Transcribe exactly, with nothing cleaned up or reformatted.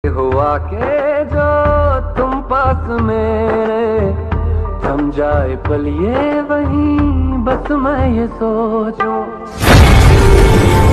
हुआ के जो तुम पास मेरे थम जाए पल ये वहीं बस मैं ये सोचूं।